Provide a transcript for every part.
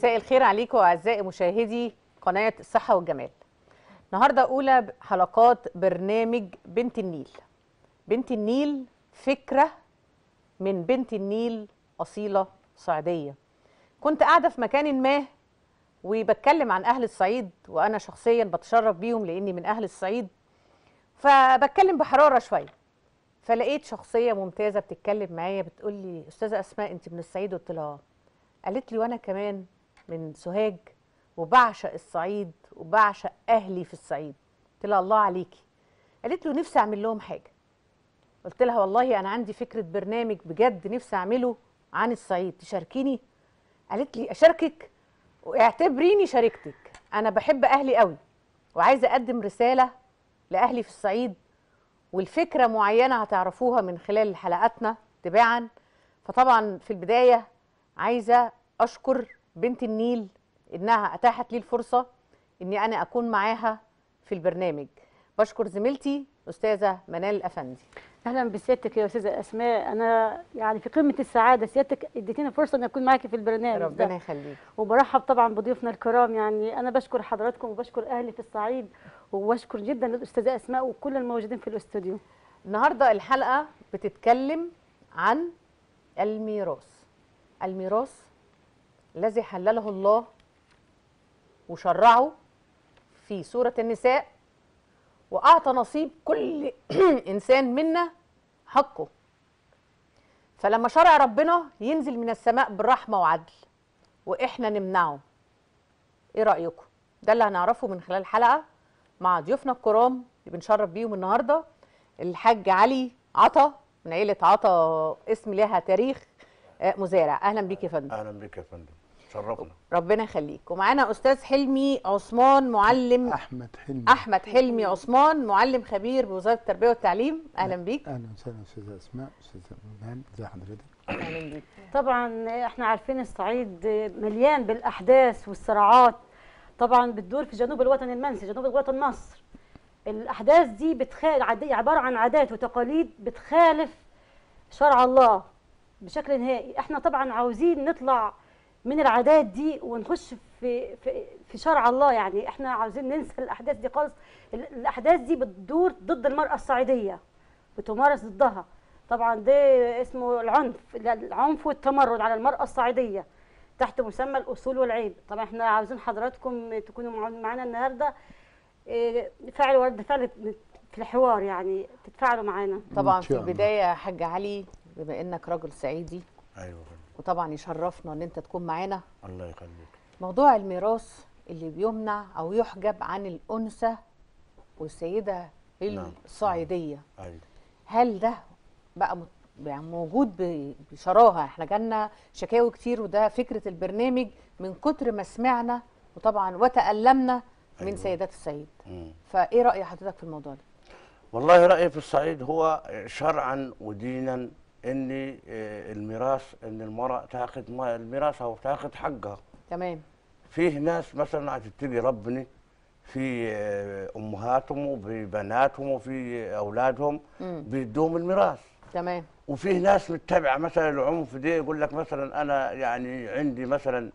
مساء الخير عليكم أعزائي مشاهدي قناة الصحة والجمال. النهاردة أولى حلقات برنامج بنت النيل. بنت النيل فكرة من بنت النيل أصيلة صعيدية. كنت قاعدة في مكان ما وبتكلم عن أهل الصعيد، وأنا شخصيا بتشرف بيهم لأني من أهل الصعيد، فبتكلم بحرارة شوية، فلقيت شخصية ممتازة بتتكلم معايا بتقول لي أستاذة أسماء أنت من الصعيد؟ قلت لها. قالت لي وأنا كمان من سوهاج وبعشق الصعيد وبعشق أهلي في الصعيد. قلت لها الله عليكي. قالت له نفسي أعمل لهم حاجة. قلت لها والله أنا عندي فكرة برنامج بجد نفسي أعمله عن الصعيد، تشاركيني؟ قالت لي أشاركك واعتبريني شاركتك. أنا بحب أهلي قوي وعايزة أقدم رسالة لأهلي في الصعيد، والفكرة معينة هتعرفوها من خلال حلقاتنا تباعا. فطبعا في البداية عايزة أشكر بنت النيل إنها أتاحت لي الفرصة إني أنا أكون معاها في البرنامج. بشكر زميلتي أستاذة منال الأفندي. اهلا بسيادتك يا استاذه اسماء، انا يعني في قمه السعاده سيادتك اديتينا فرصه ان اكون معاكي في البرنامج ربنا يخليك. وبرحب طبعا بضيوفنا الكرام. يعني انا بشكر حضراتكم وبشكر اهلي في الصعيد، وبشكر جدا الاستاذه اسماء وكل الموجودين في الاستوديو. النهارده الحلقة بتتكلم عن الميراث. الميراث الذي حلله الله وشرعه في سورة النساء، وأعطى نصيب كل إنسان منا حقه. فلما شرع ربنا ينزل من السماء بالرحمة وعدل وإحنا نمنعه. إيه رأيكم؟ ده اللي هنعرفه من خلال الحلقة مع ضيوفنا الكرام اللي بنشرف بيهم النهاردة. الحاج علي عطا من عيلة عطا، اسم لها تاريخ، مزارع. أهلا بيك يا فندم. اهلا بك يا فندم، شرفنا. ربنا يخليك. ومعانا أستاذ حلمي عثمان، معلم أحمد حلمي عثمان، معلم خبير بوزارة التربية والتعليم. أهلا بيك. اهلا وسهلا استاذه اسماء، استاذه منال، ازي حضرتك؟ أهلا بيك. طبعا احنا عارفين الصعيد مليان بالاحداث والصراعات، طبعا بتدور في جنوب الوطن المنسي، جنوب الوطن مصر. الاحداث دي عباره عن عادات وتقاليد بتخالف شرع الله بشكل نهائي. احنا طبعا عاوزين نطلع من العادات دي ونخش في شرع الله. يعني احنا عاوزين ننسى الاحداث دي خالص. الاحداث دي بتدور ضد المرأة الصعيدية، بتمارس ضدها. طبعا ده اسمه العنف والتمرد على المرأة الصعيدية تحت مسمى الاصول والعيب. طبعا احنا عاوزين حضراتكم تكونوا معانا النهارده، فعل ورد فعل في الحوار، يعني تتفاعلوا معانا. طبعا في البداية يا حاج علي، بما انك راجل صعيدي، ايوه وطبعا يشرفنا ان انت تكون معانا. الله يخليك. موضوع الميراث اللي بيمنع او يحجب عن الانثى والسيده الصعيديه، ايوه، هل ده بقى يعني موجود بشراهه؟ احنا جالنا شكاوي كتير، وده فكره البرنامج من كتر ما سمعنا وطبعا وتألمنا من أيوة. سيدات الصعيد. فايه رأي حضرتك في الموضوع ده؟ والله رأيي في الصعيد هو شرعا ودينا ان الميراث، ان المرأة تاخذ الميراث او تاخذ حقها. تمام. فيه ناس مثلا هتتقي ربنا في امهاتهم وفي بناتهم وفي اولادهم بيدوهم الميراث. تمام. وفيه ناس متبعه مثلا العنف دي، يقول لك مثلا انا يعني عندي مثلا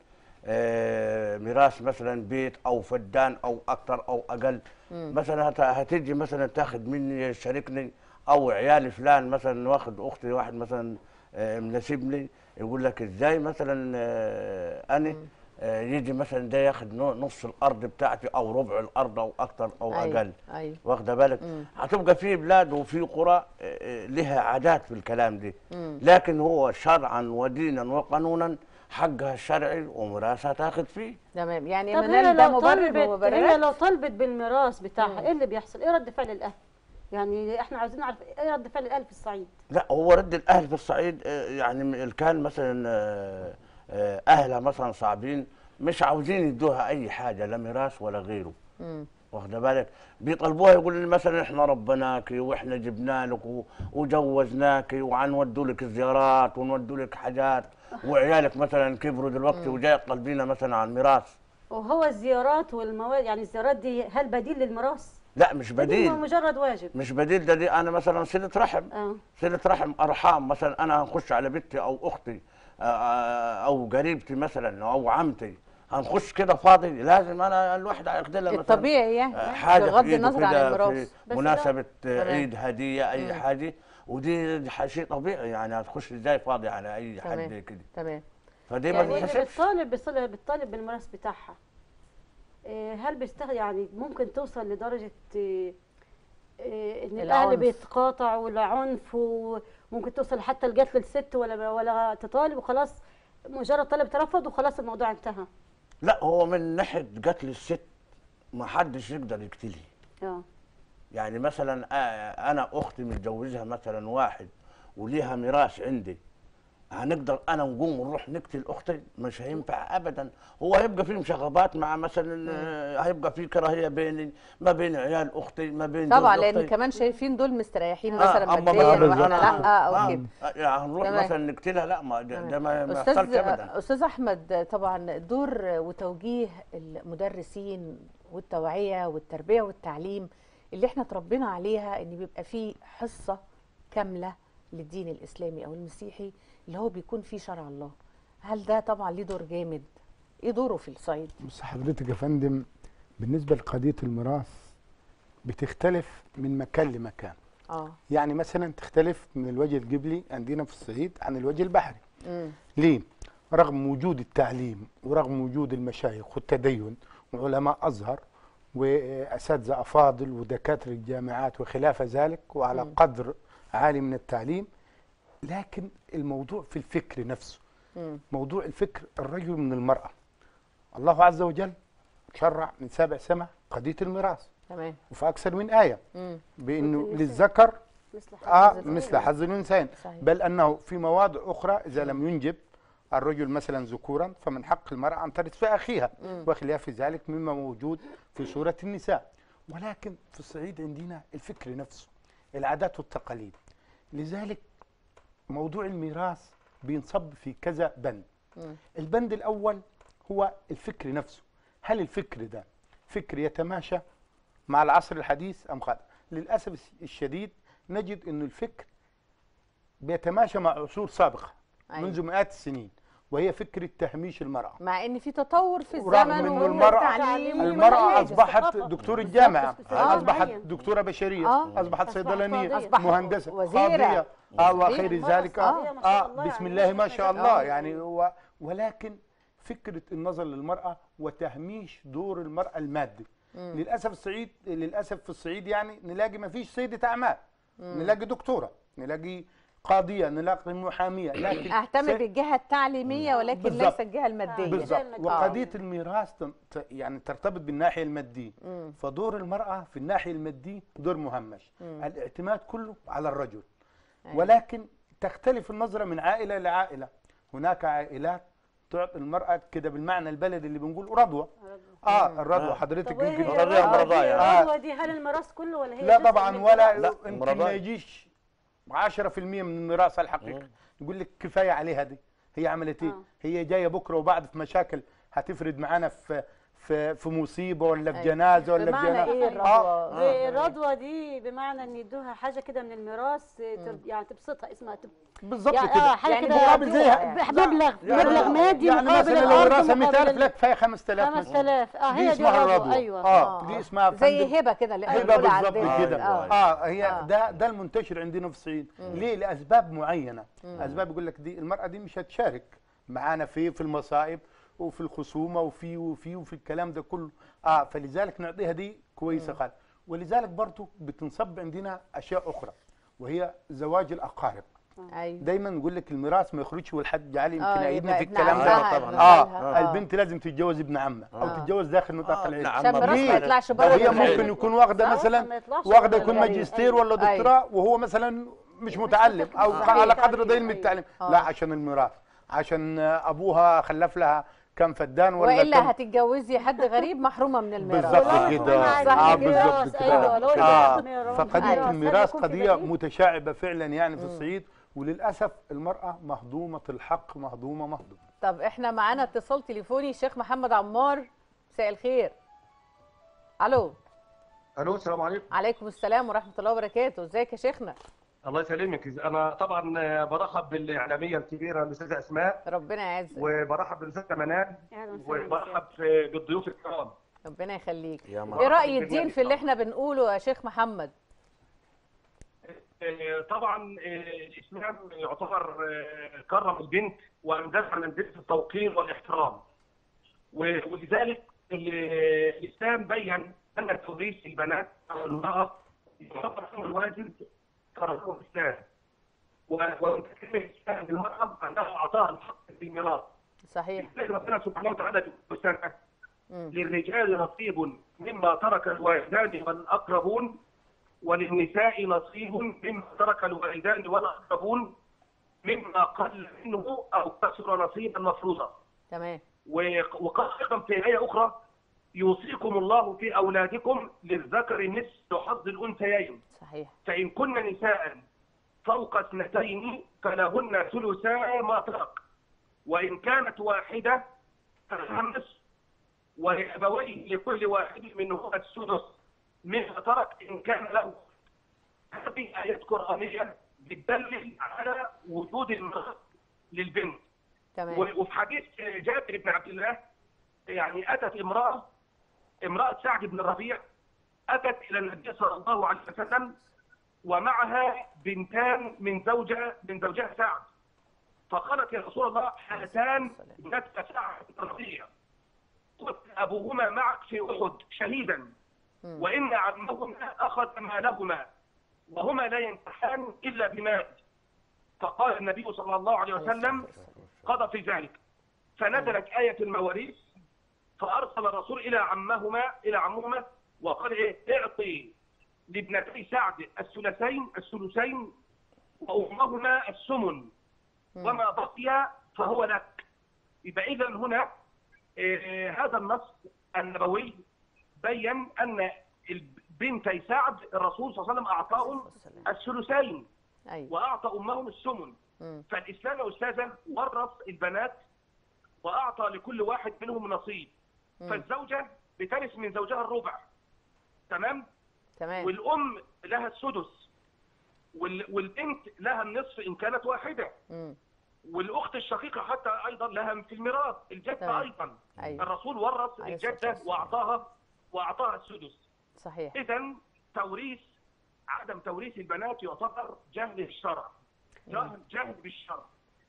ميراث مثلا بيت او فدان او اكثر او اقل، مثلا هتيجي مثلا تاخذ مني شاركني، او عيالي فلان مثلا واخد اختي واحد مثلا مناسبني، يقول لك ازاي مثلا انا يجي مثلا ده ياخد نص الارض بتاعتي او ربع الارض او اكثر او اقل. أيوة. واخده بالك؟ هتبقى في بلاد وفي قرى لها عادات في الكلام دي، لكن هو شرعا ودينا وقانونا حقها الشرعي وميراثها تاخذ فيه. تمام. يعني طب منال ده مبرر هي ومبررات؟ لو طلبت بالميراث بتاعها ايه اللي بيحصل؟ ايه رد فعل الاهل؟ يعني احنا عايزين نعرف ايه رد فعل الاهل في الصعيد. لا، هو رد الاهل في الصعيد يعني كان مثلا اهلها مثلا صعبين، مش عاوزين يدوها اي حاجه، لا ميراث ولا غيره. واخده بالك؟ بيطلبوها، يقول لي مثلا احنا ربناكي واحنا جبنا لك وجوزناكي وعنودوا لك الزيارات ونودوا لك حاجات، وعيالك مثلا كبروا دلوقتي وجاي طالبينا مثلا على الميراث. وهو الزيارات والمواد، يعني الزيارات دي هل بديل للميراث؟ لا مش بديل، مجرد واجب، مش بديل. ده دي انا مثلا صله رحم، صله رحم ارحام. مثلا انا هخش على بنتي او اختي او قريبتي مثلا او عمتي، هنخش كده فاضي، لازم انا الواحد هياخد لها مثلا الطبيعي يعني حاجه بغض في إيده النظر عن كده الميراث. في مناسبه عيد، تمام. هديه، اي حاجه. ودي شيء طبيعي، يعني هتخش ازاي فاضي على اي حد تمام كده؟ تمام. فدي ما يعني واللي تتحسبش. بتطالب بالميراث بتاعها، هل يعني ممكن توصل لدرجة ان الاهل العنف. بيتقاطعوا والعنف، وممكن توصل حتى لقتل الست ولا تطالب وخلاص، مجرد طلب ترفض وخلاص الموضوع انتهى؟ لا، هو من ناحيه قتل الست ما حدش يقدر يقتلها. اه يعني مثلا انا اختي متجوزها مثلا واحد وليها ميراث عندي، هنقدر انا نقوم ونروح نقتل اختي؟ مش هينفع ابدا. هو هيبقى في مشاغبات مع مثلا هيبقى في كراهيه بيني ما بين عيال اختي ما بين طبعا جوز لان اختي. كمان شايفين دول مستريحين مثلا أما ماديا مثلا واحنا أنا لا او كده. يعني هنروح تمام. مثلا نقتلها؟ لا، ما ده ما استاذ يحصلش ابدا. استاذ احمد، طبعا دور وتوجيه المدرسين والتوعيه والتربيه والتعليم اللي احنا اتربينا عليها ان بيبقى فيه حصه كامله للدين الاسلامي او المسيحي اللي هو بيكون فيه شرع الله، هل ده طبعا ليه دور جامد؟ ايه دوره في الصعيد؟ بص حضرتك يا فندم، بالنسبه لقضيه الميراث بتختلف من مكان لمكان. يعني مثلا تختلف من الوجه القبلي عندنا في الصعيد عن الوجه البحري. ليه؟ رغم وجود التعليم ورغم وجود المشايخ والتدين وعلماء ازهر واساتذه افاضل ودكاتره الجامعات وخلاف ذلك وعلى قدر عالي من التعليم، لكن الموضوع في الفكر نفسه. موضوع الفكر، الرجل من المرأة. الله عز وجل شرع من 7 سماء قضية الميراث. تمام. وفي أكثر من آية بأنه للذكر مثل حظ الأنثيين، بل أنه في مواضع أخرى إذا لم ينجب الرجل مثلا ذكورا فمن حق المرأة أن ترث في أخيها، وخلاف ذلك مما موجود في سورة النساء. ولكن في الصعيد عندنا الفكر نفسه، العادات والتقاليد. لذلك موضوع الميراث بينصب في كذا بند. البند الأول هو الفكر نفسه، هل الفكر ده فكر يتماشى مع العصر الحديث أم خالف؟ للأسف الشديد نجد أن الفكر بيتماشى مع عصور سابقة منذ مئات السنين، وهي فكرة تهميش المرأة، مع ان في تطور في ورغم الزمن أن والتعليم المرأة أصبحت دكتور الجامعة، أصبحت دكتورة بشرية، أصبحت صيدلانية، أصبحت مهندسة، وذيرة، قاضية وغير ذلك. بسم الله ما شاء الله. يعني ولكن فكرة النظر للمرأة وتهميش دور المرأة المادي. للأسف الصعيد، للأسف في الصعيد يعني نلاقي ما فيش سيدة أعمال، نلاقي دكتورة، نلاقي قاضية، نلاقي محامية، لكن اهتم بالجهة التعليمية ولكن ليس الجهة المادية. بالضبط. وقضية الميراث يعني ترتبط بالناحية المادية. فدور المرأة في الناحية المادية دور مهمش، الاعتماد كله على الرجل. ولكن تختلف النظرة من عائلة لعائلة. هناك عائلات تعطي المرأة كده بالمعنى البلدي اللي بنقول رضوة. الرضوة حضرتك يمكن الرضوة دي هل الميراث كله ولا هي لا جزء طبعا، من ولا الميراث؟ يمكن ما يجيش 10% من الميراث الحقيقي. يقول لك كفايه عليها دي، هي عملت ايه؟ هي جايه بكره وبعد في مشاكل هتفرد معانا في مصيبه ولا في جنازه ولا في بمعنى ايه الرضوة؟ الرضوة دي بمعنى ان يدوها حاجه كده من الميراث يعني تبسطها، اسمها بالظبط يعني كده. حاجه يعني كده مقابل زي مبلغ مادي يعني مقابل مثلا لو الارض راسها 100000 مقابل لا كفايه 5000 مثلا. 5000 دي هي دي اسمها الرضوة. ايوه دي اسمها زي هبة كده اللي احنا هبه بنقول بالظبط عندنا. كده. هي ده المنتشر عندنا في الصعيد. ليه؟ لاسباب معينه. اسباب يقول لك دي المراه دي مش هتشارك معانا في المصائب وفي الخصومه وفي الكلام ده كله. فلذلك نعطيها دي كويسه خالص. ولذلك برضه بتنصب عندنا اشياء اخرى وهي زواج الاقارب. ايوه دايما نقول لك الميراث ما يخرجش، والحاج علي يمكن يبقى يعيدني في ابن الكلام عمها، ده. البنت لازم تتجوز ابن عمها او تتجوز داخل نطاق العيله عشان الميراث ما يطلعش بره هي العيلة. ممكن يكون واخده مثلا يكون ماجستير ولا دكتوراه وهو مثلا مش متعلم او على قدر ضئيل من التعليم. لا، عشان الميراث، عشان ابوها خلف لها كم فدان والا هتتجوزي حد غريب محرومه من الميراث. بالظبط كده. بالظبط كده. فقضيه الميراث قضيه متشعبه فعلا يعني في الصعيد، وللاسف المراه مهضومه الحق، مهضومه. طب احنا معانا اتصال تليفوني، الشيخ محمد عمار، مساء الخير. الو. الو، السلام عليكم. عليكم السلام ورحمه الله وبركاته، ازيك يا شيخنا؟ الله يسلمك. انا طبعا برحب بالاعلاميه الكبيره الاستاذه اسماء، ربنا يعزك. وبرحب بالاستاذه منال، أهلا وسهلا. وبرحب بالضيوف الكرام. ربنا يخليك. يا ايه مرحبا. رأي الدين في اللي احنا بنقوله يا شيخ محمد؟ طبعا الاسلام يعتبر كرم البنت وامدحها من بنت التوقير والاحترام، ولذلك الاسلام بين ان توريث البنات او المراه يعتبر امر واجب كرمه الاسلام، وتكريم الاسلام للمراه انه اعطاها الحق في الميراث. صحيح. ربنا سبحانه وتعالى يقول للرجال نصيب مما ترك الوالدان والاقربون وللنساء نصيب مما ترك الوالدان والاقربون مما قل منه او كسر نصيبا مفروضا. تمام. وقال ايضا في ايه اخرى يوصيكم الله في اولادكم للذكر مثل حظ الانثيين. صحيح. فان كن نساء فوق اثنتين فلهن ثلثا ما ترك، وان كانت واحده فلها النصف، ولابويه لكل واحد منهما السدس مما ترك ان كان له. هذه ايات قرانيه بتدلل على وجود المراه للبنت. تمام. وفي حديث جابر بن عبد الله يعني اتت امراه سعد بن الربيع، اتت الى النبي صلى الله عليه وسلم ومعها بنتان من زوجها سعد، فقالت يا رسول الله هاتان ابنتا سعد بن الربيع قلت ابوهما معك في احد شهيدا وان عمهما اخذ مالهما وهما لا ينكحان الا بمال. فقال النبي صلى الله عليه وسلم قضى في ذلك، فنزلت آية المواريث فأرسل الرسول إلى عمهما وقال اعطي لابنتي سعد الثلثين وأمهما الثمن وما بقي فهو لك. يبقى إذا هنا هذا النص النبوي بين أن بنتي سعد الرسول صلى الله عليه وسلم أعطاهم الثلثين وأعطى أمهم الثمن. فالإسلام يا أستاذة ورث البنات وأعطى لكل واحد منهم نصيب. فالزوجة بترث من زوجها الربع، تمام؟ والأم لها السدس، والبنت لها النصف إن كانت واحدة، والأخت الشقيقة حتى أيضا لها في الميراث، الجدة أيضا. الرسول ورث الجدة وأعطاها السدس. صحيح. إذا عدم توريث البنات يعتبر جهل بالشرع، جهل بالشرع.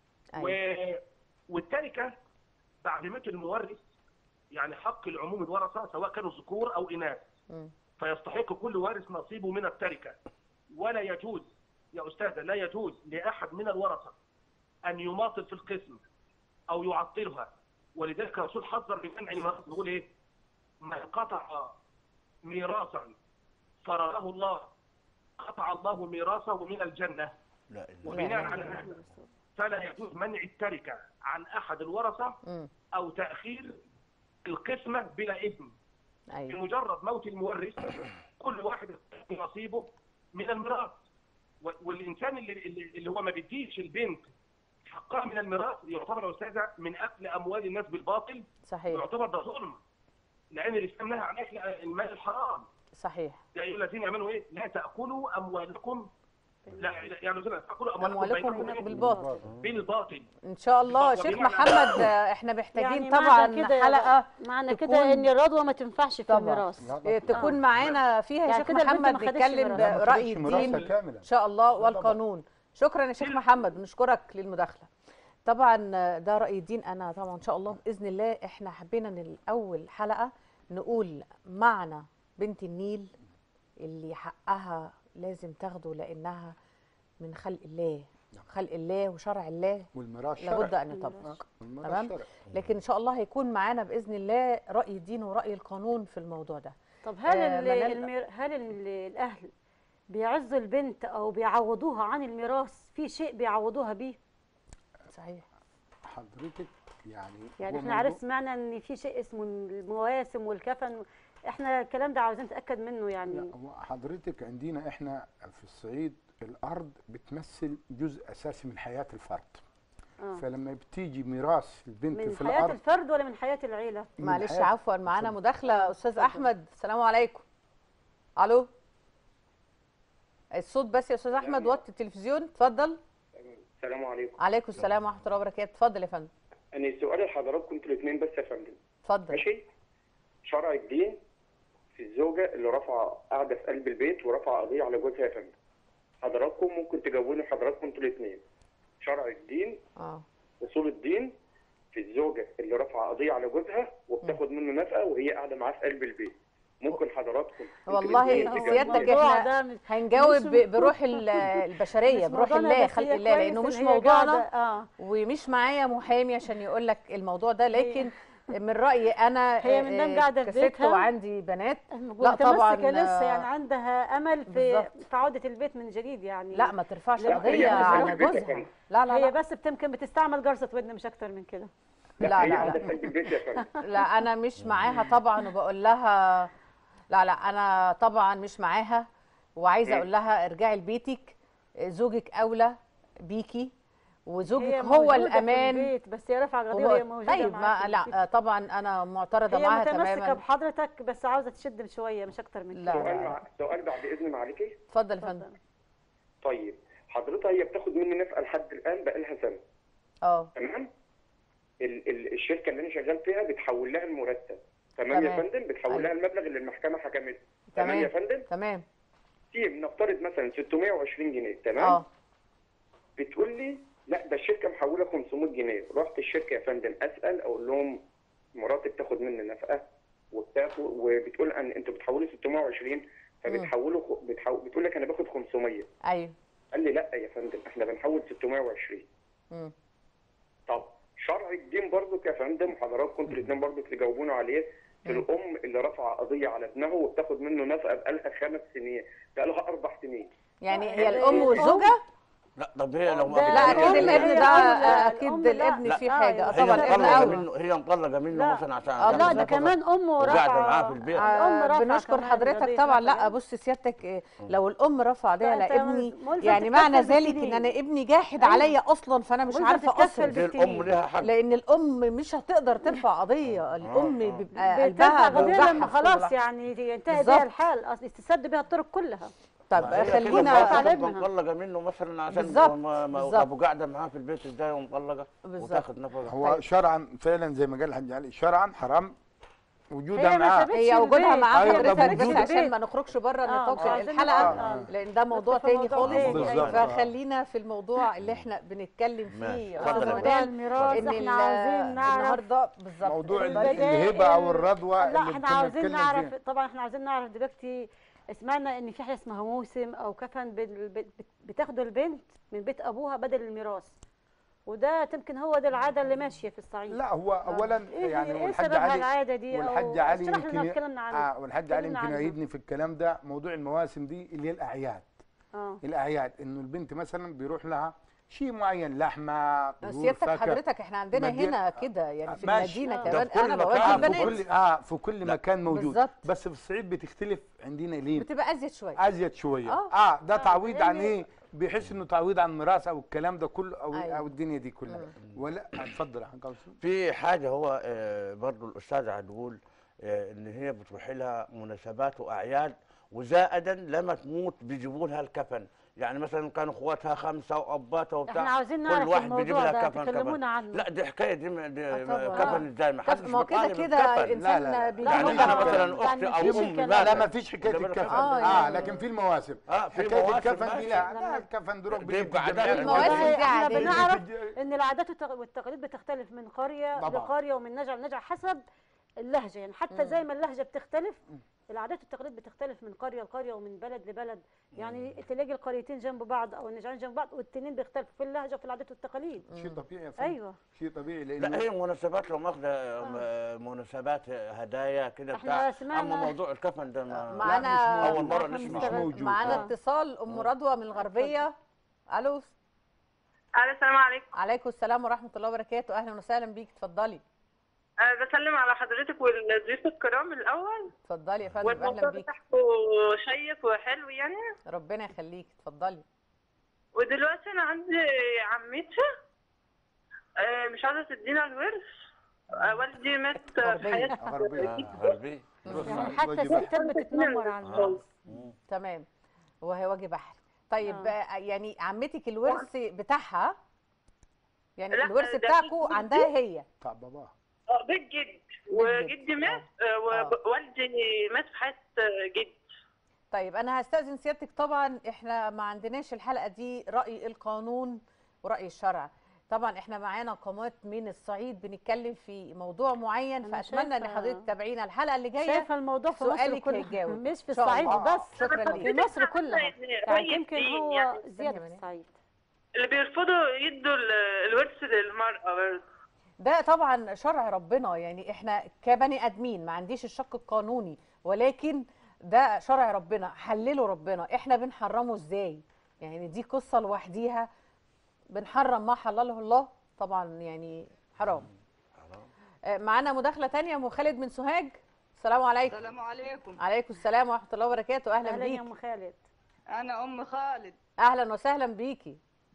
والتركة بعد موت المورث يعني حق العموم الورثة سواء كانوا ذكور أو إناث، فيستحق كل وارث نصيبه من التركة. ولا يجوز يا أستاذة، لا يجوز لأحد من الورثة أن يماطل في القسم أو يعطلها. ولذلك الرسول حذر من منع الميراث، يقول إيه؟ من قطع ميراثا فرره الله قطع الله ميراثه من الجنة. وبناء على هذا فلا يجوز منع التركة عن أحد الورثة أو تأخير القسمة بلا إذن. بمجرد موت المورث كل واحد نصيبه من الميراث. والإنسان اللي هو ما بيديش البنت حقها من الميراث يعتبر يا أستاذة من أكل أموال الناس بالباطل. صحيح. يعتبر ده ظلم، لأن الإسلام نهى عن أكل المال الحرام. صحيح. يا أيها الذين آمنوا إيه؟ لا تأكلوا أموالكم يعني تأكلوا أموالكم بالباطل. إن شاء الله شيخ محمد احنا محتاجين يعني طبعا حلقة معنى كده إن الرضوة ما تنفعش في الميراث تكون معانا فيها يا شيخ محمد نتكلم برأي الدين إن شاء الله والقانون. شكرا يا شيخ محمد، بنشكرك للمداخلة. طبعا ده رأي الدين. أنا طبعا إن شاء الله بإذن الله احنا حبينا من الأول حلقة نقول معنى بنت النيل اللي حقها لازم تاخده لأنها من خلق الله، خلق الله وشرع الله والميراث لابد أن يطبق. تمام. لكن إن شاء الله هيكون معانا بإذن الله رأي الدين ورأي القانون في الموضوع ده. طب هل الأهل بيعزوا البنت أو بيعوضوها عن الميراث في شيء بيعوضوها بيه؟ صحيح. حضرتك يعني احنا عرفنا سمعنا ان في شيء اسمه المواسم والكفن، احنا الكلام ده عاوزين نتاكد منه. يعني حضرتك عندنا احنا في الصعيد الارض بتمثل جزء اساسي من حياه الفرد. فلما بتيجي ميراث البنت من في حياه الارض الفرد ولا من حياه العيله؟ معلش عفوا معانا مداخله. استاذ احمد السلام عليكم. الو الصوت بس يا استاذ احمد، وطي التلفزيون، اتفضل. السلام عليكم. عليكم السلام ورحمه الله وبركاته، اتفضل يا فندم. أنا سؤال لحضراتكم انتوا الاثنين بس يا فندم. اتفضل. ماشي؟ شرع الدين في الزوجة اللي رافعة قاعدة في قلب البيت ورافعة قضية على جوزها يا فندم. حضراتكم ممكن تجاوبوني حضراتكم انتوا الاثنين. شرع الدين اصول الدين في الزوجة اللي رافعة قضية على جوزها وبتاخد منه نفقة وهي قاعدة معاه في قلب البيت. ممكن حضراتكم والله سيادتك احنا هنجاوب بروح البشريه، بروح الله، خلق الله، لانه مش موضوعنا ومش معايا محامي عشان يقول لك الموضوع ده، لكن من رايي انا هي من دام قاعده في بيتها وعندي بنات، لا طبعا لسه يعني عندها امل في عوده البيت من جديد يعني. لا ما ترفعش قضيه على جوزها. لا هي بس يمكن بتستعمل جرسه ودن مش اكتر من كده. لا لا انا مش معاها طبعا، وبقول لها لا انا طبعا مش معاها، وعايزه اقول لها ارجعي لبيتك، زوجك اولى بيكي وزوجك هو الامان. في البيت بس هي رافعه القضيه وهي موجوده. طيب لا طبعا انا معترضه معاها تماما. هي متمسكه بحضرتك بس عاوزه تشد شويه مش اكتر من كده. سؤال بعد اذن معاليكي. اتفضل يا فندم. طيب حضرتها هي بتاخد مني نفقه لحد الان بقى لها سنه. تمام؟ الشركه اللي انا شغال فيها بتحول لها المرتب. تمام يا فندم؟ بتحول لها المبلغ اللي المحكمه حكمته. تمام يا فندم؟ تمام. نفترض مثلا 620 جنيه. تمام؟ بتقول لي لا ده الشركه محوله 500 جنيه. رحت الشركه يا فندم اسال اقول لهم مراتي بتاخد مني نفقه وبتقول ان انتوا بتحولوا 620 فبتحولوا بتقول لك انا باخد 500. ايوه. قال لي لا يا فندم احنا بنحول 620. طب شرع الدين برضو يا فندم حضراتكم انتوا الاثنين برضو تجاوبونا عليه. في الام اللي رافعه قضيه على ابنها وبتاخد منه نفقه بقالها 5 سنين، بقالها 4 سنين. يعني هي الام والزوجه؟ لا طب هي لو لا اكيد الابن ده اكيد الابن فيه حاجه طبعا. الابن اولى. هي مطلقه منه مثلا عشان لا ده كمان امه رافعه قاعده معاه في البيت. الام رافعه. بنشكر حضرتك طبعا. لا بص سيادتك لو الام رافعه قضيه على ابني يعني معنى ذلك ان انا ابني جاحد عليا اصلا، فانا مش عارفه اصلا. الام ليها حق لان الام مش هتقدر ترفع قضيه. الام بيبقى قلبها بيوجعها لما خلاص يعني ينتهي بيها الحال، اصل تستسد بيها الطرق كلها. طب خلينا مطلقه منه مثلا عشان ابو قاعده معاه في البيت ازاي ومطلقه وتاخد نفقه. هو شرعا فعلا زي ما قال الحاج علي شرعا حرام وجودها معاه. هي وجودها معاه حضرتك بس عشان ما نخرجش بره نطاق الحلقه لان ده موضوع تاني خالص. فخلينا في الموضوع اللي احنا بنتكلم فيه موضوع الميراث. احنا عاوزين نعرف النهارده بالظبط موضوع الهبه او الرضوه. لا احنا عاوزين نعرف طبعا. احنا عاوزين نعرف دلوقتي سمعنا ان في حاجه اسمها موسم او كفن بتاخدوا البنت من بيت ابوها بدل الميراث، وده يمكن هو ده العاده اللي ماشيه في الصعيد. لا هو اولا يعني والحاج علي العاده دي والحاج علي يمكن يعيدني في الكلام ده. موضوع المواسم دي اللي هي الاعياد. الاعياد انه البنت مثلا بيروح لها شيء معين، لحمه، سيادتك حضرتك احنا عندنا هنا كده يعني في المدينه كمان انا بودي البنات في كل مكان موجود بالزبط. بس في الصعيد بتختلف عندنا ليه؟ بتبقى ازيد شويه. ده تعويض عن ايه؟ بيحس انه تعويض عن ميراث او الكلام ده كله او الدنيا دي كلها. ولا اتفضل يا حاج قاسم. في حاجه هو برضه الاستاذه هتقول ان هي بتروح لها مناسبات واعياد، وزائدا لما تموت بيجيبوا لها الكفن. يعني مثلا كانوا اخواتها 5 واباتها وبتاع، احنا عاوزين نعرف كل واحد بيجيب لها كفن. تكلمونا عنه. لا دي حكايه دي كفن ازاي؟ ما حدش بيطالب كده الانسان بيجيب يعني انا مثلا اختي او امي لا ما فيش حكايه الكفن. لكن في المواسم حكايه الكفن دي لا الكفن دروح بيبقى المواسم دي احنا بنعرف ان العادات والتقاليد بتختلف من قريه لقريه ومن نجع لنجع حسب اللهجه. يعني حتى زي ما اللهجه بتختلف العادات والتقاليد بتختلف من قريه لقريه ومن بلد لبلد. يعني تلاقي القريتين جنب بعض او النجعين جنب بعض والتنين بيختلفوا في اللهجه وفي العادات والتقاليد. شيء طبيعي يا فندم. ايوه شيء طبيعي. لا هي مناسبات لو ماخذه مناسبات هدايا كده بتاع. اما موضوع الكفن ده معانا اول مره نسمع. مش موجود. معانا اتصال ام رضوى من الغربيه. الو. السلام عليكم. عليكم السلام ورحمه الله وبركاته. اهلا وسهلا بيك. اتفضلي. بسلم على حضرتك والضيوف الكرام الاول. اتفضلي يا فندم. اهلا بيك. والموضوع بتاعكم شيق وحلو يعني. ربنا يخليك. اتفضلي. ودلوقتي انا عندي عمتي مش عايزه تدينا الورث. والدي مات في حياتي. غربي حتى الستات بتتنمر على الورث. تمام. وهي واجب احلى. طيب يعني عمتك الورث بتاعها، يعني لا، الورث ده بتاعكم جدي. عندها هي؟ بتاع باباها. بيت جد، وجدي مات، ووالدي مات في حياة جدي. طيب انا هستأذن سيادتك، طبعا احنا ما عندناش الحلقة دي رأي القانون ورأي الشرع، طبعا احنا معانا قامات من الصعيد بنتكلم في موضوع معين، أنا فاتمنى ان شايفة- حضرتك تتابعينا الحلقة اللي جاية. شايفه الموضوع في مصر سؤالك كلها هيتجاوب. مش في إن شاء الصعيد الله. بس، شكرا في ليك. مصر كلها، يعني يمكن هو يعني زياده في الصعيد. اللي بيرفضوا يدوا الورث للمرأة برضه. ده طبعا شرع ربنا، يعني احنا كبني ادمين ما عنديش الشق القانوني، ولكن ده شرع ربنا حلله ربنا، احنا بنحرمه ازاي؟ يعني دي قصة لوحديها، بنحرم ما حلله الله، طبعا يعني حرام. معانا مداخلة تانية، ام خالد من سوهاج. السلام عليكم. السلام عليكم. عليكم السلام ورحمة الله وبركاته. اهلا اهلا يا بيك. ام خالد. أنا أم خالد. اهلا وسهلا بيكي.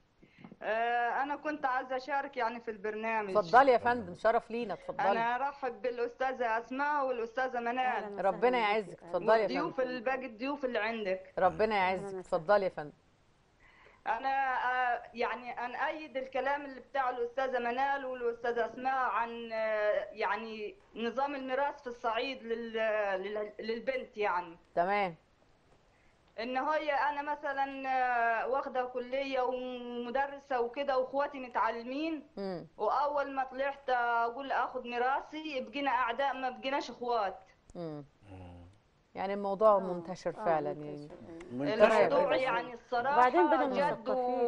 أنا كنت عايزة أشارك يعني في البرنامج. اتفضلي يا فندم، شرف لينا، اتفضلي. أنا أرحب بالأستاذة أسماء والأستاذة منال. أهلاً وسهلاً ربنا بيكي. يعزك، اتفضلي يا والضيوف فندم. باقي الضيوف اللي عندك. ربنا يعزك، اتفضلي يا فندم. أنا يعني أأيد الكلام اللي بتاع الأستاذة منال والأستاذة أسماء عن يعني نظام الميراث في الصعيد للبنت يعني. تمام. ان هي انا مثلا واخده كليه ومدرسه وكده واخواتي متعلمين، واول ما طلعت اقول اخد ميراثي بقينا اعداء ما بقيناش اخوات. يعني الموضوع منتشر فعلا، يعني الموضوع يعني الصراحه وبعدين بدنا جد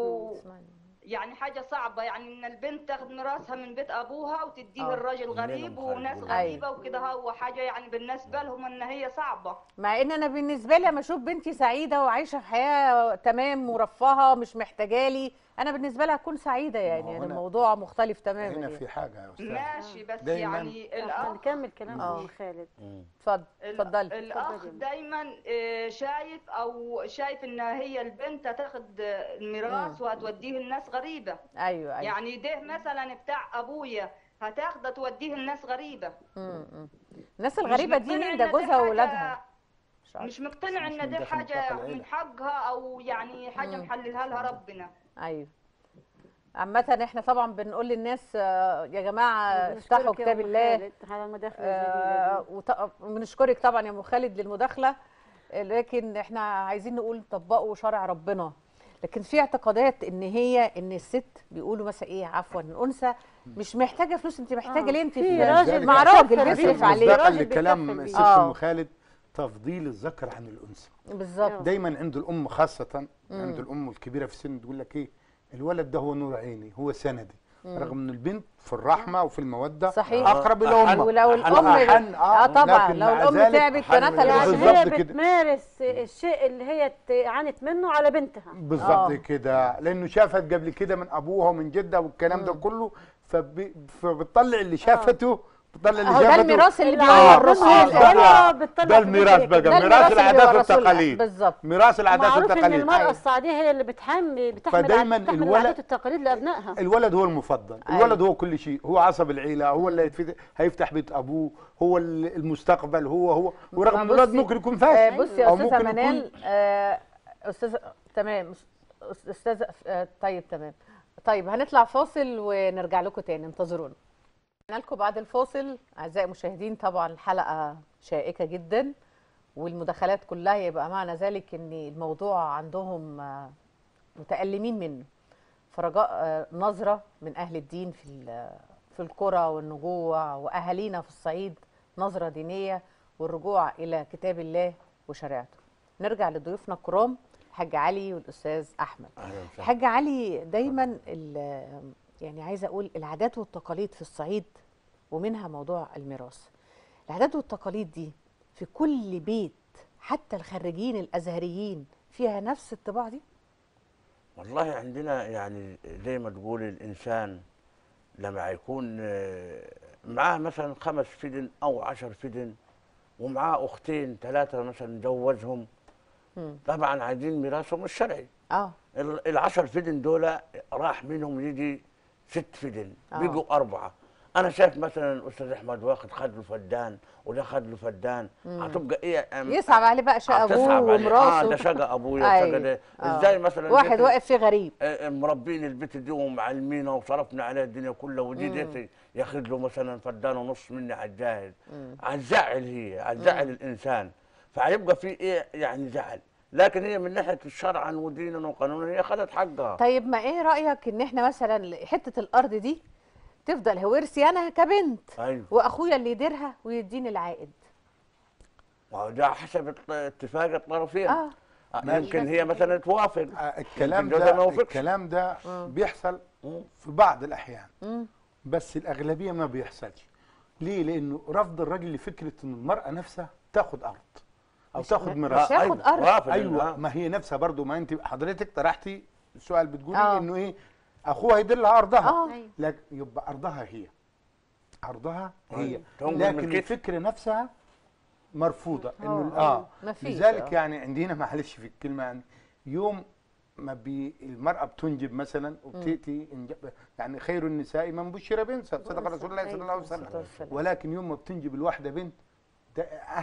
يعني حاجه صعبه، يعني ان البنت تاخد ميراثها من بيت ابوها وتديه الراجل غريب وناس غريبه وكده، هو حاجه يعني بالنسبه لهم ان هي صعبه. مع ان انا بالنسبه لي لما اشوف بنتي سعيده وعايشه في حياه تمام مرفهه مش محتاجه لي، انا بالنسبه لها اكون سعيده، يعني الموضوع مختلف تماما. هنا في حاجه يا استاذ ماشي، بس يعني الاخ نكمل كلام ام خالد. اتفضلي. الاخ دايما شايف ان هي البنت هتاخد الميراث وهتوديه الناس غريبه. ايوه يعني ده مثلا بتاع ابويا هتاخده توديه الناس غريبه. الناس الغريبه دي مين؟ ده جوزها واولادها. مش مقتنع ان دي حاجه من حقها، او يعني حاجه محللها لها ربنا. ايوه. عامة احنا طبعا بنقول للناس يا جماعة افتحوا كتاب الله. وبنشكرك طبعا يا ام خالد للمداخلة، لكن احنا عايزين نقول طبقوا شرع ربنا. لكن في اعتقادات ان الست بيقولوا مثلا ايه، عفوا الانثى مش محتاجه فلوس، انت محتاجه ليه؟ انت في راجل مع راجل بيصرف عليه. راجل لكلام الست ام خالد، تفضيل الذكر عن الانثى. بالظبط. دايما عند الام خاصه، عند الام الكبيره في السن تقول لك ايه، الولد ده هو نور عيني، هو سندي، رغم ان البنت في الرحمه وفي الموده صحيح اقرب الامه. ولو الام طبعا لو الام تعبت بناتها يعني هي بتمارس الشيء اللي هي عانت منه على بنتها بالظبط كده، لانه شافت قبل كده من ابوها ومن جدها والكلام ده كله، فبتطلع اللي شافته، بتطلع اللي شافته. ده الميراث اللي بيورثه ده الميراث بقى، ميراث العادات والتقاليد. بالظبط، ميراث العادات والتقاليد. معروف ان المراه الصعيديه هي اللي بتحمل العادات والتقاليد لابنائها. الولد هو المفضل، الولد هو كل شيء، هو عصب العيله، هو اللي هيفتح بيت ابوه، هو المستقبل، هو ورغم ان الولد ممكن يكون فاشل. بصي يا استاذه منال، استاذه تمام، استاذه طيب تمام، طيب هنطلع فاصل ونرجع لكم تاني، انتظرونا. لكم بعد الفاصل. اعزائي المشاهدين، طبعا الحلقه شائكه جدا والمداخلات كلها يبقى معنى ذلك ان الموضوع عندهم متألمين منه، فرجاء نظره من اهل الدين في القرى والنجوع واهالينا في الصعيد، نظره دينيه والرجوع الى كتاب الله وشريعته. نرجع لضيوفنا الكرام الحاج علي والاستاذ احمد. الحاج علي، دايما يعني عايزه اقول العادات والتقاليد في الصعيد ومنها موضوع الميراث. العادات والتقاليد دي في كل بيت، حتى الخريجين الازهريين فيها نفس الطباع دي؟ والله عندنا يعني زي ما تقول الانسان لما يكون معاه مثلا 5 فدن او 10 فدن ومعاه اختين 3 مثلا جوزهم، طبعا عايزين ميراثهم الشرعي. ال10 فدن دول راح منهم يجي 6 فدن، بقوا 4. انا شايف مثلا الاستاذ احمد واخد خد له فدان وده خد له فدان، هتبقى ايه يصعب عليه بقى شقى ابوه هتصعب عليه. ومراته. ده شقى ابويا أيوة. وشقى ده. ازاي مثلا واحد واقف فيه غريب. مربين البيت دي ومعلمينها وصرفنا عليها الدنيا كلها، ودي ديتي ياخد له مثلا فدان ونص مني على الجاهز، هتزعل، هي هتزعل الانسان، فهيبقى في ايه يعني زعل. لكن هي من ناحيه شرعا ودينا وقانونا هي خدت حقها. طيب ما ايه رايك ان احنا مثلا حته الارض دي تفضل هو ورثي انا كبنت، ايوه، واخويا اللي يديرها ويديني العائد؟ ده حسب اتفاق الطرفين. يمكن هي مثلا توافق. الكلام ده بيحصل في بعض الاحيان، بس الاغلبيه ما بيحصلش. ليه؟ لانه رفض الرجل لفكره ان المراه نفسها تاخد ارض او تاخد ميراث. مش هياخد ارض. ايوه، ما هي نفسها برضو. ما انت حضرتك طرحتي السؤال بتقولي انه ايه، اخوها يدير لها ارضها، لكن يبقى ارضها هي، ارضها هي، لكن الفكره نفسها مرفوضه. انه لذلك يعني عندنا معلش في الكلمه، يعني يوم ما المراه بتنجب مثلا وبتاتي يعني خير النساء من بشر بنت، صدق رسول الله صلى الله عليه وسلم. ولكن يوم ما بتنجب الواحده بنت، ده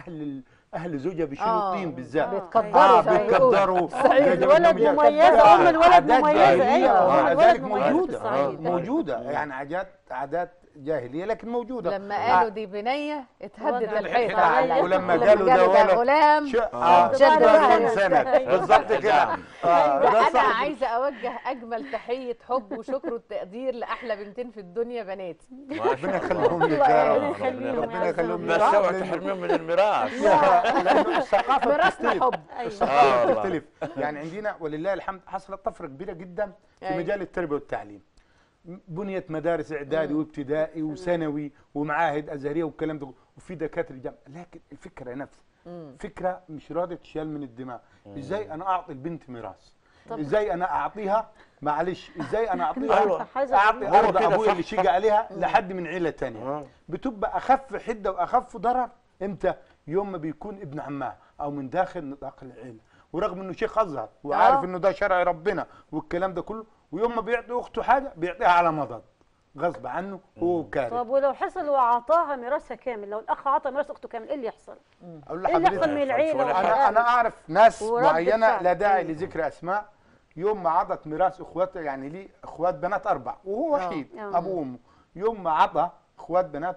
اهل زوجها بيشيلوا الطين بالذات، بيتقدروا الولد مميزه، ام الولد مميزه. ايوه ذلك موجوده يعني عادات جاهليه لكن موجوده. لما قالوا دي بنيه اتهدت الحيط، ولما قالوا ده غلام شد سنه بالظبط كده. انا عايزه اوجه اجمل تحيه حب وشكر وتقدير لاحلى بنتين في الدنيا بناتي. ربنا يخليهم لك يا رب، ربنا يخليهم لك. بس اوعى تحرميهم من الميراث، لانه الثقافه ميراثنا حب. الثقافه بتختلف. يعني عندنا ولله الحمد حصلت طفره كبيره جدا في مجال التربيه والتعليم. بنيت مدارس اعدادي وابتدائي وثانوي ومعاهد ازهريه والكلام ده، وفي دكاتره جامعه، لكن الفكره نفسها فكره مش راضيه تشال من الدماغ. ازاي انا اعطي البنت ميراث؟ ازاي انا اعطيها، معلش، ازاي انا اعطيها اعطي ارض ابويا اللي شيق عليها لحد من عيله ثانيه؟ بتبقى اخف حده واخف ضرر امتى؟ يوم ما بيكون ابن عمها او من داخل نطاق العيله، ورغم انه شيخ ازهر وعارف انه ده شرع ربنا والكلام ده كله، ويوم ما بيعطي اخته حاجه بيعطيها على مضض غصب عنه وهو كاره. طب ولو حصل وعطاها ميراثها كامل، لو الاخ عطى ميراث اخته كامل، ايه اللي يحصل؟ اقول ايه اللي يحصل من العيله؟ انا اعرف ناس معينه لا داعي لذكر اسماء، يوم ما عطت ميراث اخواتها، يعني ليه اخوات بنات 4 وهو وحيد ابوه وامه، يوم ما عطى اخوات بناته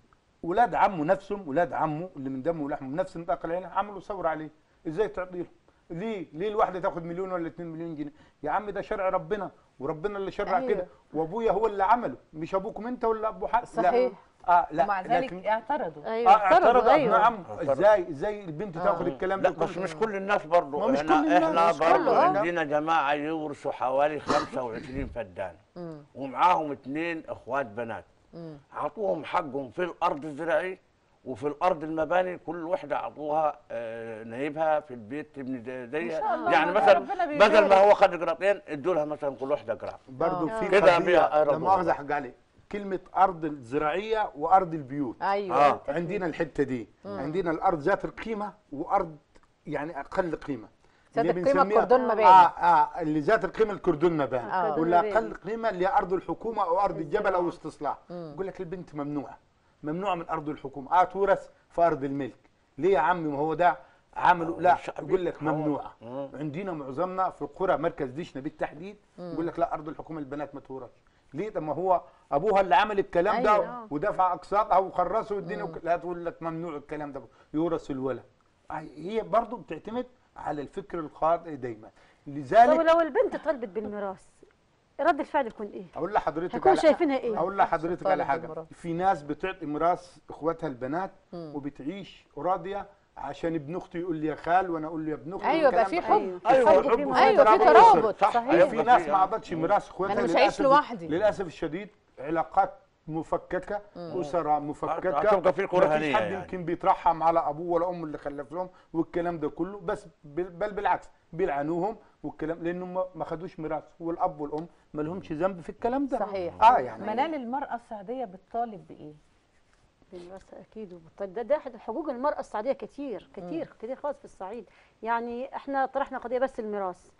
ولاد عمه نفسهم، ولاد عمه اللي من دمه ولحمه نفس نطاق العيله، عملوا ثوره عليه. ازاي تعطيهم؟ ليه الواحده تاخد مليون ولا 2 مليون جنيه؟ يا عم ده شرع ربنا، وربنا اللي شرع كده، وابويا هو اللي عمله، مش ابوكم انت ولا ابو حد. صحيح. لا ومع ذلك اعترضوا. اعترضوا. نعم. ازاي البنت تاخد الكلام ده؟ لا بس مش كل الناس برضه. مش كل الناس. احنا برضه عندنا جماعه يورثوا حوالي 25 فدان ومعاهم 2 اخوات بنات، اعطوهم حقهم في الارض الزراعيه وفي الارض المباني، كل وحده اعطوها نايبها في البيت تبني زيها. يعني مثلا بدل ما هو خد قراطين ادوا لها مثلا كل وحده قراط. برضه في كده لا مؤاخذه حق عليه كلمه ارض الزراعيه وارض البيوت. ايوه عندنا الحته دي. عندنا الارض ذات القيمه وارض يعني اقل قيمه. ذات القيمه الكردون مباني. اللي ذات القيمه الكردون مباني، ولا اقل قيمه اللي هي ارض الحكومه او ارض الجبل او استصلاح. يقول لك البنت ممنوعه من ارض الحكومه، تورث في ارض الملك. ليه يا عمي؟ ما هو ده عملوا. لا، يقول لك ممنوعه. عندنا معظمنا في القرى مركز ديشنا بالتحديد يقول لك لا، ارض الحكومه البنات ما تورثش. ليه؟ طب ما هو ابوها اللي عمل الكلام ده ودفع اقساطها وخرسوا الدنيا لا تقول لك ممنوع الكلام ده، يورث الولد. هي برضه بتعتمد على الفكر الخاطئ دايما. لذلك طب لو البنت طلبت بالميراث رد الفعل يكون ايه؟ اقول لحضرتك هيكون شايفينها ايه؟ اقول لحضرتك على حاجه. في ناس بتعطي ميراث اخواتها البنات وبتعيش راضيه عشان ابن اختي يقول لي يا خال وانا اقول له يا ابن اختي. ايوه يبقى في حب. ايوه في ترابط. صحيح. في ناس ما عطتش ميراث اخواتها، انا مش عايش لوحدي للاسف الشديد. علاقات مفككه، اسره مفككه، هتبقى في كرهانيه. حد يمكن بيترحم على ابوه ولا امه اللي خلف لهم والكلام ده كله، بس بل بالعكس بيلعنوهم والكلام، لانهم ما خدوش ميراث، والاب والام ما لهمش ذنب في الكلام ده. صحيح. يعني منال المراه السعوديه بتطالب بايه؟ بالميراث اكيد وبالطالب. ده حقوق المراه السعوديه كتير خالص في الصعيد. يعني احنا طرحنا قضيه بس الميراث.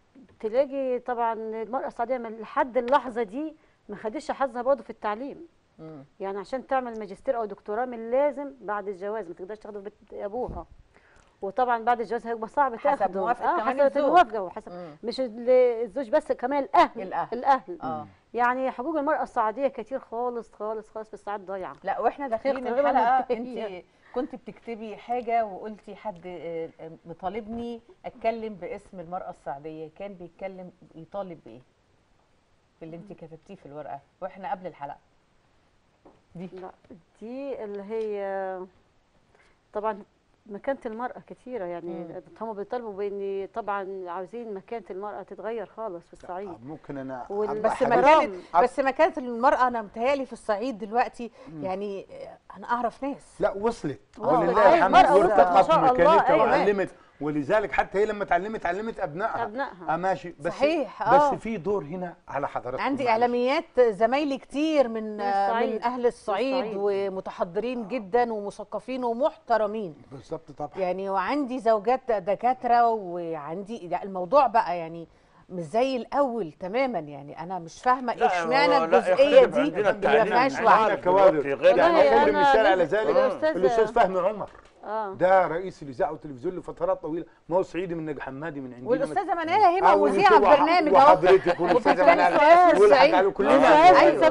تلاقي طبعا المراه السعوديه لحد اللحظه دي ما خدتش حظها برضه في التعليم. يعني عشان تعمل ماجستير او دكتوراه من لازم بعد الجواز، ما تقدرش تاخده في بيت ابوها. وطبعا بعد الجواز هيبقى صعب حسب تاخده موافقة كمان حسب الزوج. الموافقه وحسب مش الزوج بس، كمان الاهل. يعني حقوق المراه الصعيديه كتير خالص خالص خالص في الصعيد ضايعه. لا واحنا داخلين غير الحلقه منتهية. انت كنت بتكتبي حاجه وقلتي حد مطالبني اتكلم باسم المراه الصعيديه، كان بيتكلم يطالب بايه في اللي انت كتبتيه في الورقه واحنا قبل الحلقه دي؟ لا دي اللي هي طبعا مكانة المرأة كتيرة، يعني هم بيطالبوا بإن طبعا عاوزين مكانة المرأة تتغير خالص في الصعيد. ممكن انا بس مكانة المرأة انا متهيألي في الصعيد دلوقتي يعني انا اعرف ناس لا وصلت ولله الحمد، وارتقت مكانتها وعلمت، ولذلك حتى هي لما علمت ابنائها ماشي. بس صحيح. بس في دور هنا على حضراتكم. عندي اعلاميات زمايلي كتير من اهل الصعيد ومتحضرين جدا ومثقفين ومحترمين. بالظبط طبعا. يعني وعندي زوجات دكاتره، وعندي الموضوع بقى يعني مش زي الاول تماما. يعني انا مش فاهمه اشمعنى الجزئيه دي اللي ما فيهاش وعي. كوادر. يعني اخلي مثال على ذلك الاستاذ فهمي عمر، ده رئيس الاذاعه والتلفزيون لفترات طويله، ما هو صعيدي من نجا حمادي من عندنا. والاستاذه منال هبه مذيعه برنامج اهو، وحضرتك والاستاذه منال والحاجه كلنا.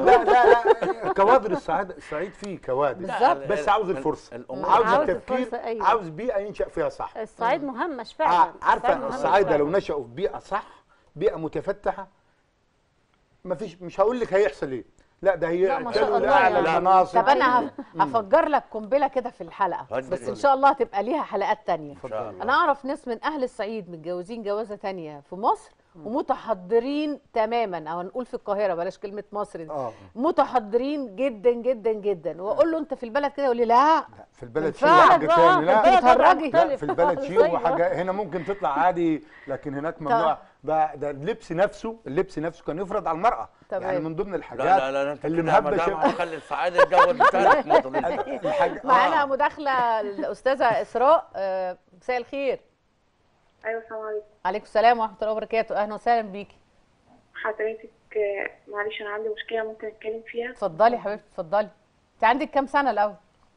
لا كوادر الصعيد فيه كوادر، بس عاوز الفرصه، عاوز التفكير، عاوز بيئه ينشا فيها صح. الصعيد مهمش فعلا. عارفه الصعايده لو نشأوا في بيئه صح، بيئه متفتحه، مش هقول لك هيحصل ايه، لا ده هي اعلى المناصب. طب انا هفجر لك قنبله كده في الحلقه، بس ان شاء الله هتبقى ليها حلقات تانية. انا اعرف ناس من اهل الصعيد متجوزين جوازه تانية في مصر ومتحضرين تماما، او هنقول في القاهره بلاش كلمه مصر دي. متحضرين جدا جدا جدا، واقول له انت في البلد كده يقول لي لا في البلد شيء وحاجه ثانيه. لا بتهرجي. في البلد شيء وحاجه، هنا ممكن تطلع عادي لكن هناك ممنوع. ده اللبس نفسه كان يفرض على المراه. يعني من ضمن الحاجات اللي مهبشه خلي الصعايده الجو بتاعك معانا مداخله الاستاذه اسراء. مساء الخير. ايوه السلام عليكم. عليكم السلام ورحمه الله وبركاته، اهلا وسهلا بيكي. حضرتك معلش انا عندي مشكله ممكن اتكلم فيها؟ اتفضلي يا حبيبتي اتفضلي. انت عندك كام سنه الاول؟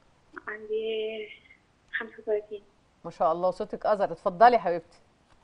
عندي 35. ما شاء الله صوتك ازهر. اتفضلي يا حبيبتي.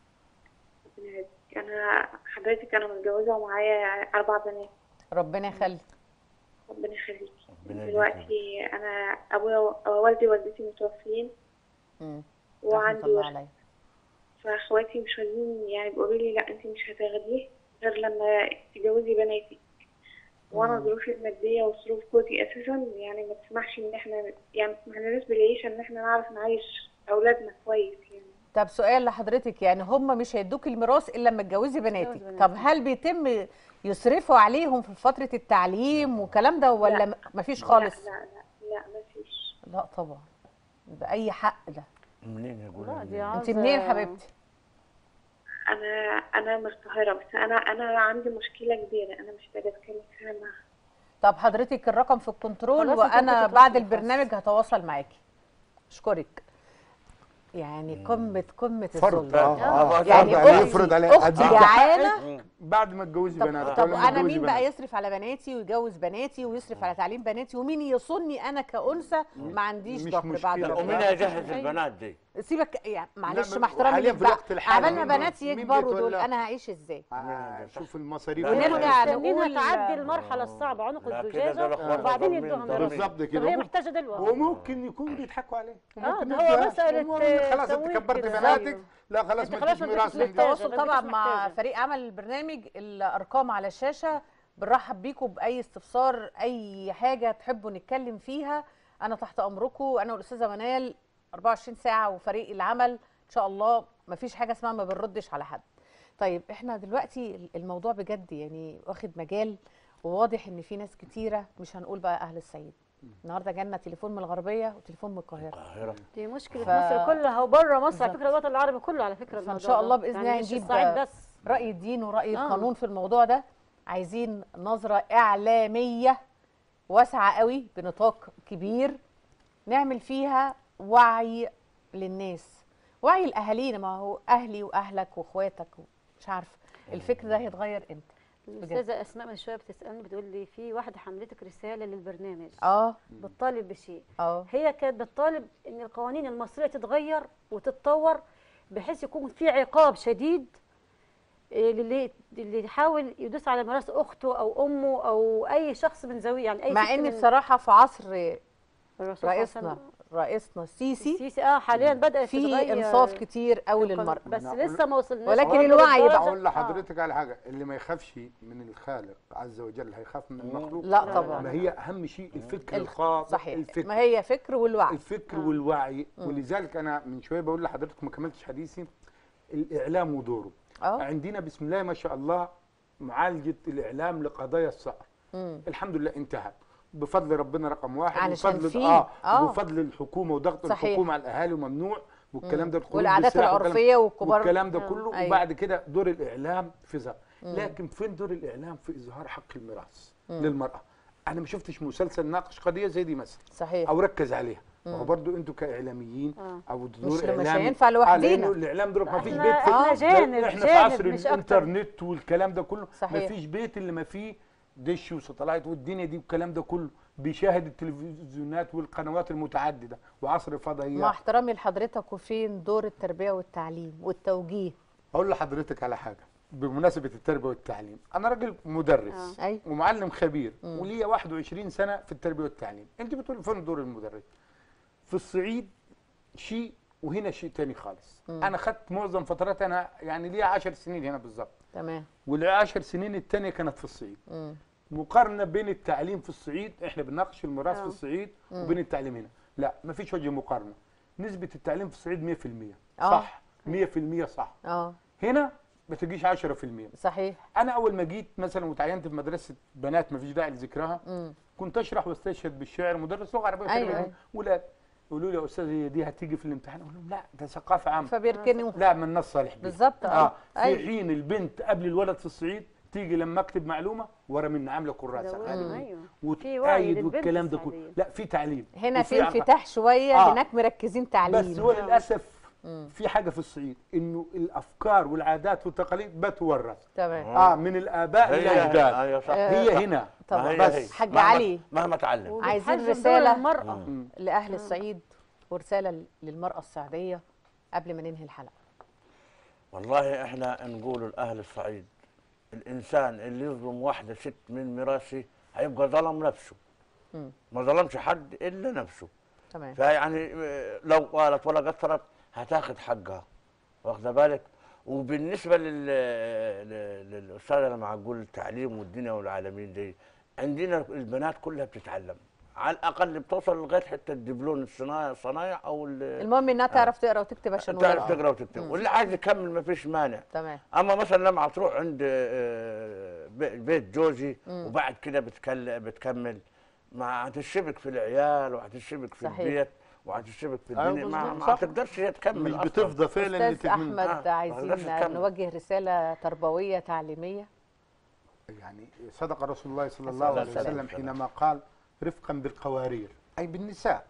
انا متجوزه ومعايا 4 بنات. ربنا يخليك. ربنا يخليكي. دلوقتي انا ابويا والدي ووالدتي متوفيين وعندي ورث، فاخواتي مش راضيين، يعني بيقولوا لي لا انت مش هتاخديه غير لما تجوزي بناتي، وانا ظروفي الماديه وظروف جوزي اساسا يعني ما تسمحش ان احنا يعني ما تسمحلناش بالعيشه ان احنا نعرف نعيش اولادنا كويس يعني. طب سؤال لحضرتك، يعني هم مش هيدوكي الميراث الا لما تجوزي بناتك، طب هل بيتم يصرفوا عليهم في فتره التعليم والكلام ده ولا مفيش خالص؟ لا مفيش. لا طبعا، باي حق ده. منين يا جولة؟ انت منين حبيبتي؟ انا من القاهره، بس انا عندي مشكله كبيره انا مش قادره اتكلم فيها معاها. طب حضرتك الرقم في الكنترول وانا بعد البرنامج هتواصل معاكي. اشكرك. يعني قمه الظلم. يعني يفرض عليها اختي جعانه بعد ما تجوزي بناتك. طب انا مين بقى يصرف على بناتي ويجوز بناتي ويصرف على تعليم بناتي، ومين يصوني انا كانثى ما عنديش ظهر بعد ومين هيجهز البنات دي؟ سيبك يعني معلش مع احترامي ليك بقى، عبال ما بناتي يكبروا دول انا هعيش ازاي؟ شوف المصاريف. ونرجع نقول تعدي المرحله الصعبه عنق الزجاجه وبعدين يدوها بالظبط كده. هي محتاجه دلوقتي، وممكن يكون بيضحكوا عليه. هو مساله خلاص انت كبرت بناتك، لا خلاص ما تجيش ميراث. التواصل طبعا مع فريق عمل البرنامج، الارقام على الشاشه. بنرحب بيكم باي استفسار، اي حاجه تحبوا نتكلم فيها انا تحت امركم، انا والاستاذه منال 24 ساعه وفريق العمل ان شاء الله. ما فيش حاجه اسمها ما بنردش على حد. طيب احنا دلوقتي الموضوع بجد يعني واخد مجال، وواضح ان في ناس كتيره، مش هنقول بقى اهل الصعيد. النهارده جالنا تليفون من الغربيه وتليفون من القاهره. دي مشكله مصر كلها وبره مصر على فكره، الوطن العربي كله على فكره. فان شاء الله باذن الله نجيب راي الدين وراي القانون في الموضوع ده. عايزين نظره اعلاميه واسعه قوي بنطاق كبير نعمل فيها وعي للناس، وعي الاهالينا. ما هو اهلي واهلك واخواتك مش عارفه الفكر ده هيتغير امتى؟ الاستاذه اسماء من شويه بتسالني بتقول لي في واحده حملتك رساله للبرنامج بتطالب بشيء. هي كانت بتطالب ان القوانين المصريه تتغير وتتطور بحيث يكون في عقاب شديد اللي يحاول يدوس على ميراث اخته او امه او اي شخص من ذويه، يعني اي مع ان بصراحه في عصر رئيسنا السيسي حاليا بدات في انصاف كتير قوي للمرأة، بس لسه ما وصلناش. ولكن الوعي بقى. اقول لحضرتك على حاجه، اللي ما يخافش من الخالق عز وجل هيخاف من المخلوق؟ لا طبعا. ما هي اهم شيء الفكر الخاطئ. صحيح. الفكر. ما هي فكر والوعي. الفكر والوعي. ولذلك انا من شويه بقول لحضرتك ما كملتش حديثي، الاعلام ودوره. عندنا بسم الله ما شاء الله معالجه الاعلام لقضايا الثأر الحمد لله انتهت بفضل ربنا رقم واحد، وبفضل وبفضل الحكومه وضغط الحكومه على الاهالي وممنوع والكلام ده كله، والعادات العرفيه والكلام ده كله. وبعد كده دور الاعلام في ظهر. لكن فين دور الاعلام في اظهار حق الميراث للمراه؟ انا ما شفتش مسلسل ناقش قضيه زي دي مثلا صحيح او ركز عليها. وهو برضه انتوا كاعلاميين او دور اعلامي مش هينفع لوحدينا. الاعلام دول ما فيش بيت احنا في عصر الانترنت والكلام ده كله. صحيح. ما فيش بيت اللي ما فيه دش وساتلايت والدنيا دي والكلام ده كله بيشاهد التلفزيونات والقنوات المتعدده وعصر الفضائيات. مع احترامي لحضرتك، وفين دور التربيه والتعليم والتوجيه؟ اقول لحضرتك على حاجه بمناسبه التربيه والتعليم. انا راجل مدرس ومعلم خبير وليا 21 سنه في التربيه والتعليم. انت بتقولي فين دور المدرس؟ في الصعيد شيء وهنا شيء تاني خالص. انا خدت معظم فترات، انا يعني ليا 10 سنين هنا بالظبط. تمام. وال10 سنين الثانيه كانت في الصعيد. مقارنه بين التعليم في الصعيد، احنا بنناقش الميراث في الصعيد وبين التعليم هنا، لا ما فيش وجه مقارنه. نسبه التعليم في الصعيد 100% صح، 100% صح. هنا ما تجيش 10%. صحيح. انا اول ما جيت مثلا وتعينت في مدرسه بنات ما فيش داعي لذكرها، كنت اشرح واستشهد بالشعر، مدرس لغه عربيه. أيوة. ولاد يقولوا لي يا استاذ هي دي هتيجي في الامتحان؟ اقول لهم لا ده ثقافه عامه. فبيركنوا. لا من نص صالح بالظبط. في حين البنت قبل الولد في الصعيد تيجي لما اكتب معلومه ورا من عامله كراسه وتأيد والكلام ده كله. لا في تعليم هنا، في انفتاح شويه. هناك مركزين تعليم. بس هو للاسف في حاجه في الصعيد انه الافكار والعادات والتقاليد بتورث. تمام. من الاباء للاجداد. هي هنا. طبعا. بس حاج علي مهما تعلم عايزين رساله لاهل الصعيد ورساله للمراه الصعيديه قبل ما ننهي الحلقه. والله احنا نقول لاهل الصعيد، الانسان اللي يظلم واحده ست من ميراثه هيبقى ظلم نفسه. ما ظلمش حد الا نفسه. تمام. فيعني لو قالت ولا قصرت هتاخد حقها، واخده بالك. وبالنسبه للاستاذه لما هقول التعليم والدنيا والعالمين دي، عندنا البنات كلها بتتعلم، على الاقل بتوصل لغايه حتى الدبلوم الصنايع او المهم انها تعرف تقرا وتكتب عشان تعرف تقرا وتكتب. واللي عايز يكمل ما فيش مانع. تمام. اما مثلا لما تروح عند بيت جوزي وبعد كده بتكمل، ما هتشبك في العيال وهتشبك في البيت وهتشبك في الدنيا، ما تقدرش هي تكمل. مش بتفضى فعلا. استاذ احمد، عايزين نوجه رساله تربويه تعليميه. يعني صدق رسول الله صلى الله عليه وسلم حينما قال رفقا بالقوارير، اي بالنساء.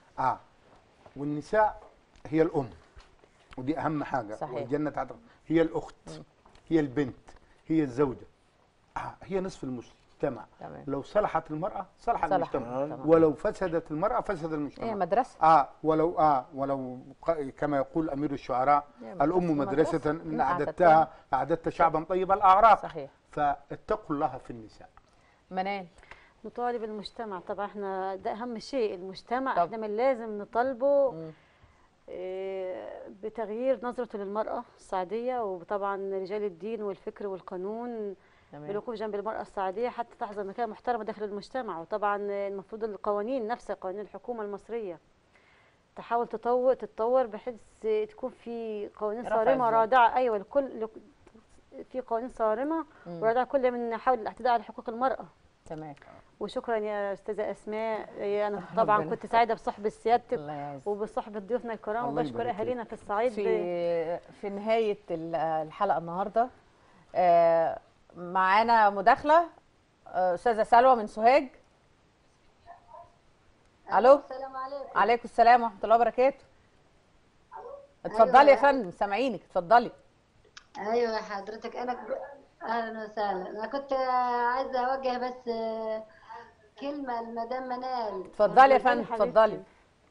والنساء هي الام، ودي اهم حاجه. صحيح. والجنه هي الاخت، هي البنت، هي الزوجه، هي نصف المجتمع. لو صلحت المراه صلح المجتمع، ولو فسدت المراه فسد المجتمع. هي مدرسه. ولو كما يقول امير الشعراء الام مدرسه ان اعددت شعبا طيب الاعراق. صحيح. فاتقوا الله في النساء. منال، نطالب المجتمع. طبعا احنا ده اهم شيء، المجتمع احنا من لازم نطالبه بتغيير نظرته للمرأة الصعيدية، وطبعا رجال الدين والفكر والقانون بالوقوف جنب المرأة الصعيدية حتى تحظى مكانة محترمة داخل المجتمع. وطبعا المفروض القوانين نفسها، قوانين الحكومة المصرية تحاول تتطور بحيث تكون في قوانين صارمة رادعة. ايوه، الكل في قوانين صارمة ورادعة كل من حول الاعتداء على حقوق المرأة. تمام. وشكرا يا استاذه اسماء. انا طبعا كنت سعيده بصحبه سيادتك وبصحبه ضيوفنا الكرام، وبشكر اهالينا في الصعيد. في نهايه الحلقه النهارده معانا مداخله استاذه سلوى من سوهاج. الو. السلام عليكم. عليكم السلام ورحمه الله وبركاته. اتفضلي يا فندم، سامعينك، اتفضلي. ايوه يا حضرتك، اهلا وسهلا. انا كنت عايزه اوجه بس كلمه لمدام منال. اتفضلي يا فندم، اتفضلي.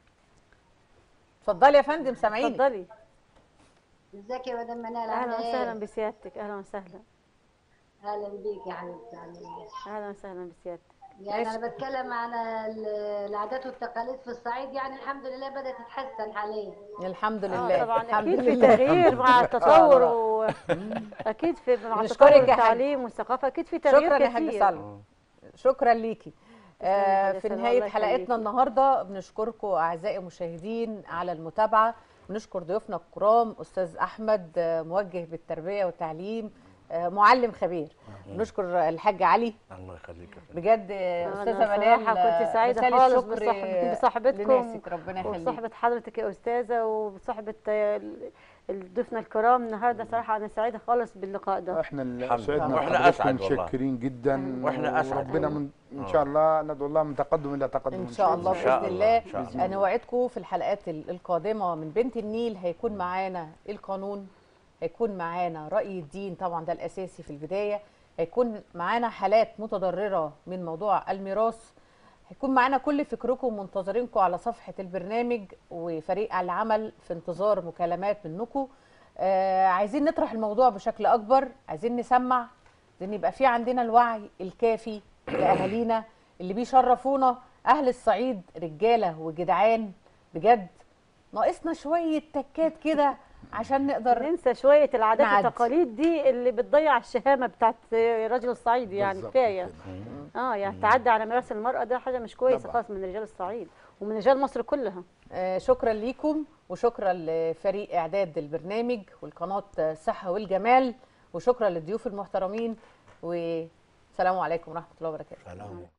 اتفضلي يا فندم، سامعيني. اتفضلي. ازيك يا مدام منال؟ اهلا وسهلا بسيادتك. اهلا وسهلا. اهلا بيك يا حبيبتي. اهلا وسهلا بسيادتك. يعني انا بتكلم عن العادات والتقاليد في الصعيد، يعني الحمد لله بدات تتحسن حاليا. الحمد لله. طبعا الحمد اكيد لله. في تغيير مع التطور اكيد مع تطور التعليم والثقافه اكيد في تغيير شكرا كتير. يا حاج سلمى، شكرا ليكي. في نهايه حلقتنا النهارده بنشكركم اعزائي المشاهدين على المتابعه، ونشكر ضيوفنا الكرام استاذ احمد موجه بالتربيه والتعليم، معلم خبير. نشكر الحاج علي. الله يخليك يا فندم. بجد استاذه منال كنت سعيده خالص بصحبتكم ربنا يخليك، وبصحبه حضرتك يا استاذه، وبصحبه ضيوفنا الكرام النهارده. صراحه انا سعيده خالص باللقاء ده. احنا سعدنا، واحنا اسعد والله، متشكرين جدا، واحنا اسعد. وربنا ان شاء الله ندعو الله من تقدم الى تقدم ان شاء الله باذن الله. انا وعدكم في الحلقات القادمه من بنت النيل هيكون معانا القانون، هيكون معانا رأي الدين، طبعا ده الأساسي في البداية، هيكون معانا حالات متضررة من موضوع الميراث، هيكون معانا كل فكركم، منتظرينكم على صفحة البرنامج، وفريق العمل في انتظار مكالمات منكم. عايزين نطرح الموضوع بشكل أكبر، عايزين نسمع، عايزين يبقى في عندنا الوعي الكافي لأهالينا اللي بيشرفونا. أهل الصعيد رجالة وجدعان بجد، ناقصنا شوية تكات كده عشان نقدر ننسى شويه العادات والتقاليد دي اللي بتضيع الشهامه بتاعت الراجل الصعيدي. يعني كفايه يعني تعدي على ميراث المراه، ده حاجه مش كويسه خالص من رجال الصعيد ومن رجال مصر كلها. شكرا ليكم، وشكرا لفريق اعداد البرنامج والقناه الصحه والجمال، وشكرا للضيوف المحترمين، والسلام عليكم ورحمه الله وبركاته.